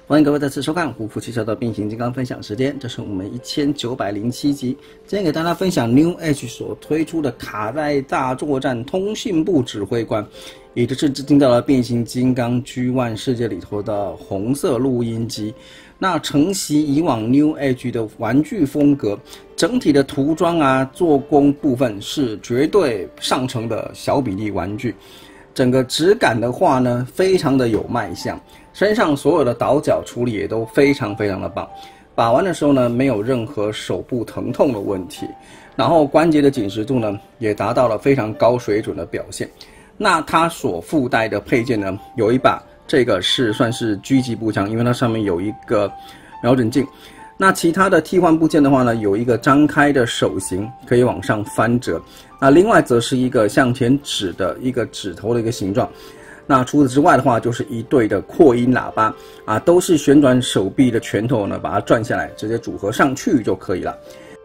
欢迎各位再次收看胡夫汽车的变形金刚分享时间，这是我们1907集。今天给大家分享 New Edge 所推出的卡带大作战通信部指挥官，也就是致敬到了变形金刚 G1 世界里头的红色录音机。那承袭以往 New Edge 的玩具风格，整体的涂装啊、做工部分是绝对上乘的小比例玩具。整个质感的话呢，非常的有卖相。身上所有的倒角处理也都非常的棒，把玩的时候呢，没有任何手部疼痛的问题，然后关节的紧实度呢，也达到了非常高水准的表现。那它所附带的配件呢，有一把这个是算是狙击步枪，因为它上面有一个瞄准镜。那其他的替换部件的话呢，有一个张开的手型可以往上翻折，那另外则是一个向前指的一个指头的一个形状。那除此之外的话，就是一对的扩音喇叭啊，都是旋转手臂的拳头呢，把它转下来，直接组合上去就可以了。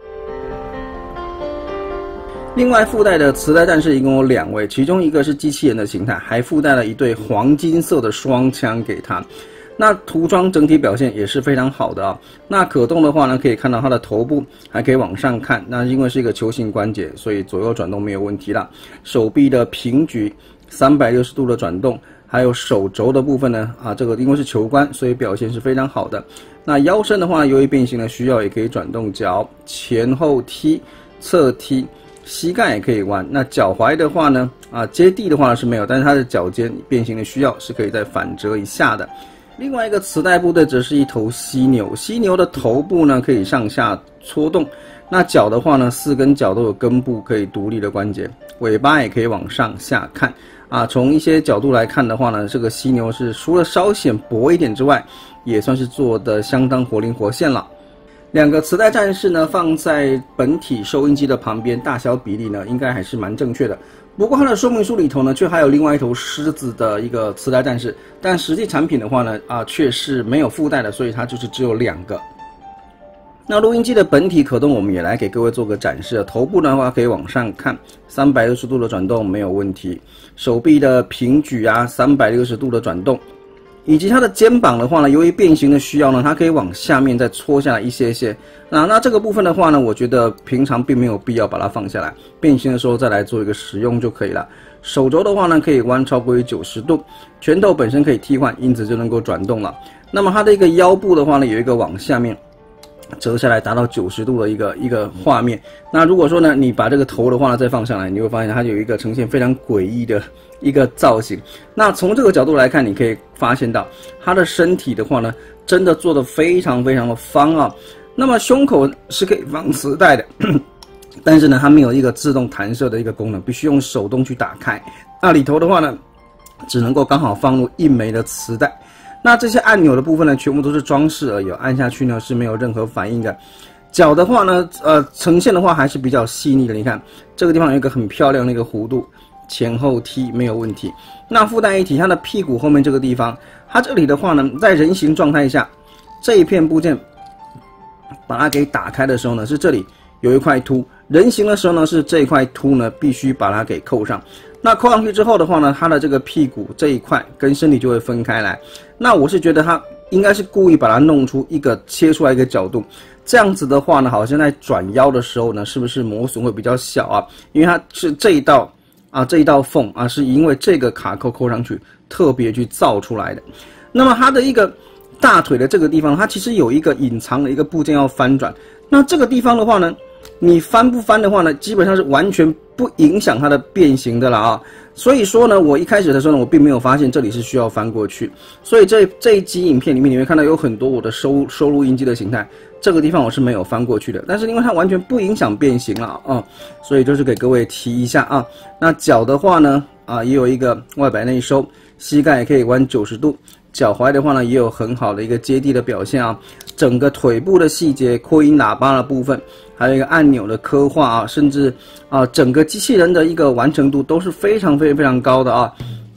另外附带的磁带战士一共有2位，其中一个是机器人的形态，还附带了一对黄金色的双枪给它。那涂装整体表现也是非常好的啊。那可动的话呢，可以看到它的头部还可以往上看，那因为是一个球形关节，所以左右转动没有问题啦。手臂的平举360度的转动，还有手肘的部分呢，这个因为是球关，所以表现是非常好的。那腰身的话，由于变形的需要，也可以转动脚前后踢、侧踢，膝盖也可以弯。那脚踝的话呢，接地的话是没有，但是它的脚尖变形的需要是可以再反折一下的。另外一个磁带部队则是一头犀牛，犀牛的头部呢可以上下搓动，那脚的话呢，4根脚都有根部可以独立的关节，尾巴也可以往上下看从一些角度来看的话呢，这个犀牛是除了稍显薄一点之外，也算是做的相当活灵活现了。2个磁带战士呢放在本体收音机的旁边，大小比例呢应该还是蛮正确的。不过它的说明书里头呢，却还有另外一头狮子的一个磁带战士，但实际产品的话呢，却是没有附带的，所以它就是只有2个。那录音机的本体可动，我们也来给各位做个展示。头部的话可以往上看，360度的转动没有问题。手臂的平举360度的转动，以及它的肩膀的话呢，由于变形的需要呢，它可以往下面再搓下来一些些。那这个部分的话呢，我觉得平常并没有必要把它放下来，变形的时候再来做一个使用就可以了。手肘的话呢，可以弯超过于90度，拳头本身可以替换，因此就能够转动了。那么它的一个腰部的话呢，有一个往下面折下来达到90度的一个画面。那如果说呢，你把这个头的话呢再放上来，你会发现它有一个呈现非常诡异的一个造型。那从这个角度来看，你可以发现到它的身体的话呢，真的做得非常的方啊。那么胸口是可以放磁带的，但是呢，它没有一个自动弹射的一个功能，必须用手动去打开。那里头的话呢，只能够刚好放入1枚的磁带。那这些按钮的部分呢，全部都是装饰而已，按下去呢是没有任何反应的。脚的话呢，呈现的话还是比较细腻的。你看这个地方有一个很漂亮的一个弧度，前后踢没有问题。那附带一提，它的屁股后面这个地方，它这里的话呢，在人形状态下，这一片部件把它给打开的时候呢，是这里有一块凸；人形的时候呢，是这一块凸呢必须把它给扣上。那扣上去之后的话呢，它的这个屁股这一块跟身体就会分开来。那我是觉得它应该是故意把它弄出一个切出来一个角度，这样子的话呢，好像在转腰的时候呢，是不是磨损会比较小啊？因为它是这一道缝是因为这个卡扣上去特别去造出来的。那么它的一个大腿的这个地方，它其实有一个隐藏的一个部件要翻转。那这个地方的话呢，你翻不翻的话呢，基本上是完全不影响它的变形的啦所以说呢，我一开始的时候呢，我并没有发现这里是需要翻过去。所以这一集影片里面，你会看到有很多我的收录音机的形态，这个地方我是没有翻过去的。但是因为它完全不影响变形了所以就是给各位提一下那脚的话呢也有一个外摆内收，膝盖也可以弯90度。脚踝的话呢，也有很好的一个接地的表现整个腿部的细节、扩音喇叭的部分，还有一个按钮的刻画甚至整个机器人的一个完成度都是非常高的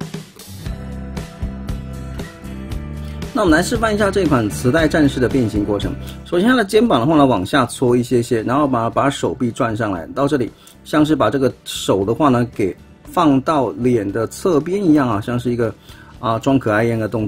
那我们来示范一下这款磁带战士的变形过程。首先它的肩膀的话呢，往下搓一些，然后把手臂转上来，到这里像是把这个手的话呢给放到脸的侧边一样像是一个装可爱一样的动作。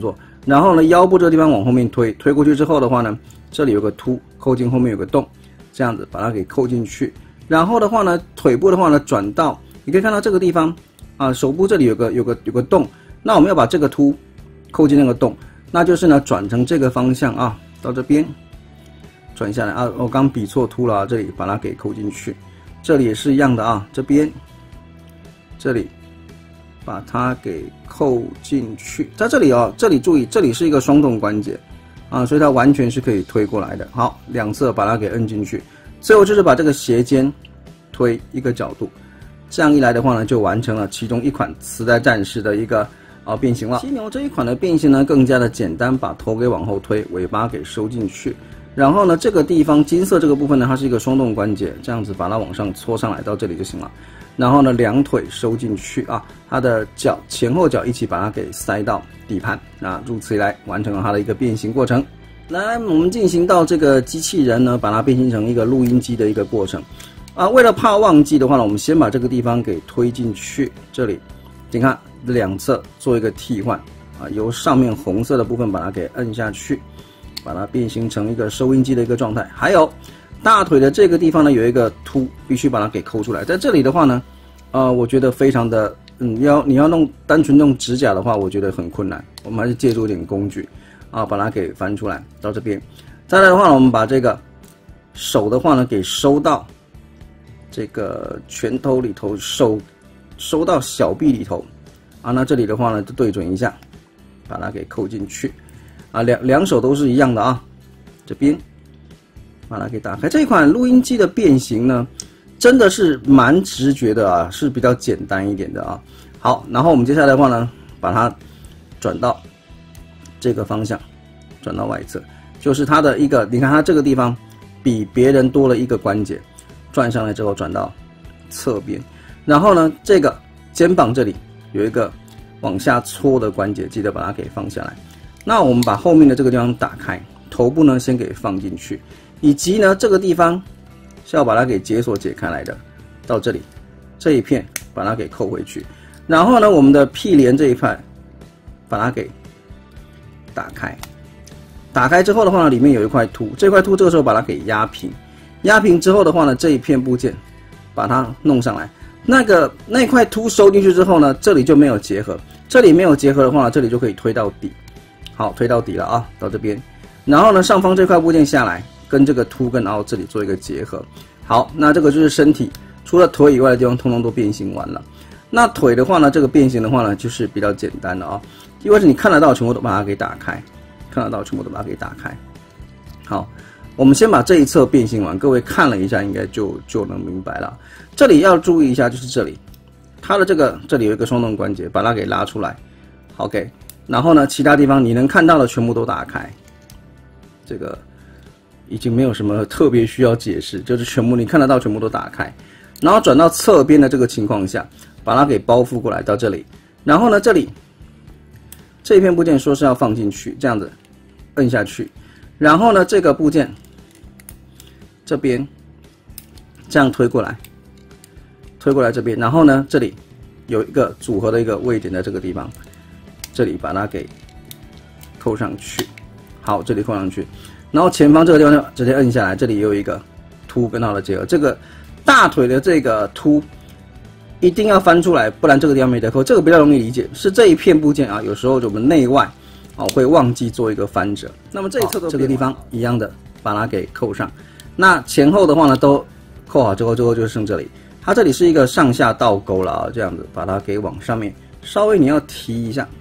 然后呢，腰部这个地方往后面推，推过去之后的话呢，这里有个凸，扣进后面有个洞，这样子把它给扣进去。然后的话呢，腿部的话呢，转到你可以看到这个地方啊，手部这里有个洞，那我们要把这个凸扣进那个洞，那就是呢转成这个方向啊，到这边转下来啊，我刚比错凸了啊，这里把它给扣进去，这里也是一样的啊，这边这里。把它给扣进去，在这里哦，这里注意，这里是一个双动关节啊，所以它完全是可以推过来的。好，两侧把它给摁进去，最后就是把这个斜肩推一个角度，这样一来的话呢，就完成了其中一款磁带战士的一个变形了。犀牛这一款的变形呢，更加的简单，把头给往后推，尾巴给收进去，然后呢，这个地方金色这个部分呢，它是一个双动关节，这样子把它往上搓上来到这里就行了。然后呢，两腿收进去啊，它的脚前后脚一起把它给塞到底盘啊，如此一来完成了它的一个变形过程。来，我们进行到这个机器人呢，把它变形成一个录音机的一个过程啊。为了怕忘记的话呢，我们先把这个地方给推进去，这里，你看两侧做一个替换啊，由上面红色的部分把它给摁下去，把它变形成一个收音机的一个状态。还有。大腿的这个地方呢，有一个凸，必须把它给抠出来。在这里的话呢，我觉得非常的，你要单纯用指甲的话，我觉得很困难。我们还是借助一点工具啊，把它给翻出来到这边。再来的话呢，我们把这个手的话呢，给收到这个拳头里头，手收到小臂里头啊。那这里的话呢，就对准一下，把它给扣进去啊。两手都是一样的啊，这边。把它给打开。这款录音机的变形呢，真的是蛮直觉的啊，是比较简单一点的啊。好，然后我们接下来的话呢，把它转到这个方向，转到外侧，就是它的一个，你看它这个地方比别人多了一个关节，转上来之后转到侧边，然后呢，这个肩膀这里有一个往下搓的关节，记得把它给放下来。那我们把后面的这个地方打开，头部呢先给放进去。以及呢，这个地方是要把它给解锁解开来的，到这里这一片把它给扣回去，然后呢，我们的屁帘这一块把它给打开，打开之后的话呢，里面有一块凸，这块凸这个时候把它给压平，压平之后的话呢，这一片部件把它弄上来，那块凸收进去之后呢，这里就没有结合，这里没有结合的话呢，这里就可以推到底，好，推到底了啊，到这边，然后呢，上方这块部件下来。跟这个凸跟凹这里做一个结合，好，那这个就是身体，除了腿以外的地方，通通都变形完了。那腿的话呢，这个变形的话呢，就是比较简单的啊，因为是你看得到，全部都把它给打开，看得到，全部都把它给打开。好，我们先把这一侧变形完，各位看了一下，应该就能明白了。这里要注意一下，就是这里，它的这里有一个双动关节，把它给拉出来 ，OK。然后呢，其他地方你能看到的全部都打开，这个。已经没有什么特别需要解释，就是全部你看得到，全部都打开，然后转到侧边的这个情况下，把它给包覆过来到这里，然后呢，这里这一片部件说是要放进去，这样子摁下去，然后呢，这个部件这边这样推过来这边，然后呢，这里有一个组合的一个位点在这个地方，这里把它给扣上去，好，这里扣上去。然后前方这个地方就直接摁下来，这里也有一个凸跟它的结合。这个大腿的这个凸一定要翻出来，不然这个地方没得扣。这个比较容易理解，是这一片部件啊，有时候我们内外会忘记做一个翻折。那么这一侧这个地方一样的，把它给扣上。那前后的话呢，都扣好之后，最后就剩这里。它这里是一个上下倒钩了啊，这样子把它给往上面稍微你要提一下，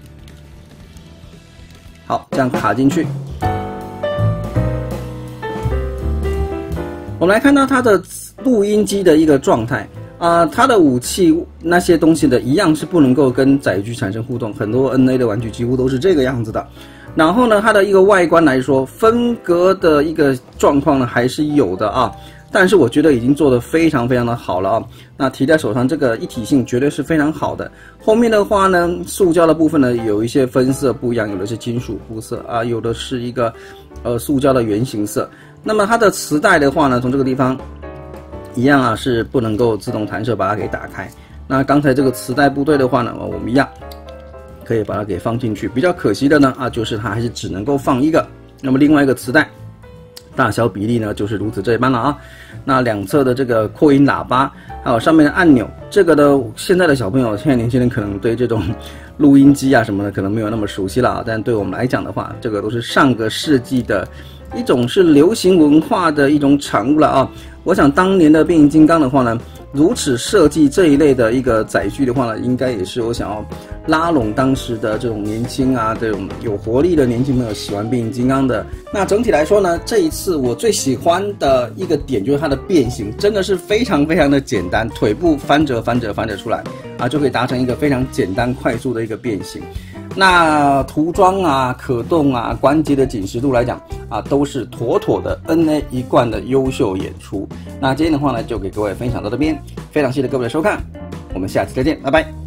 好，这样卡进去。我们来看到它的录音机的一个状态它的武器那些东西的一样是不能够跟载具产生互动，很多 NA 的玩具几乎都是这个样子的。然后呢，它的一个外观来说，分隔的一个状况呢还是有的啊，但是我觉得已经做得非常非常的好了啊。那提在手上这个一体性绝对是非常好的。后面的话呢，塑胶的部分呢有一些分色不一样，有的是金属肤色啊，有的是一个塑胶的圆形色。那么它的磁带的话呢，从这个地方一样啊，是不能够自动弹射把它给打开。那刚才这个磁带部队的话呢，我们一样可以把它给放进去。比较可惜的呢就是它还是只能够放一个。那么另外一个磁带大小比例呢就是如此这般了啊。那两侧的这个扩音喇叭，还有上面的按钮，这个的现在的小朋友，现在年轻人可能对这种录音机啊什么的可能没有那么熟悉了但对我们来讲的话，这个都是上个世纪的一种是流行文化的一种产物了啊。我想当年的变形金刚的话呢，如此设计这一类的一个载具的话呢，应该也是我想要拉拢当时的这种年轻这种有活力的年轻朋友喜欢变形金刚的。那整体来说呢，这一次我最喜欢的一个点就是它的变形，真的是非常非常的简单，腿部翻折出来就可以达成一个非常简单快速的一个变形。那涂装可动关节的紧实度来讲都是妥妥的 NA 一贯的优秀演出。那今天的话呢，就给各位分享到这边，非常谢谢各位的收看，我们下期再见，拜拜。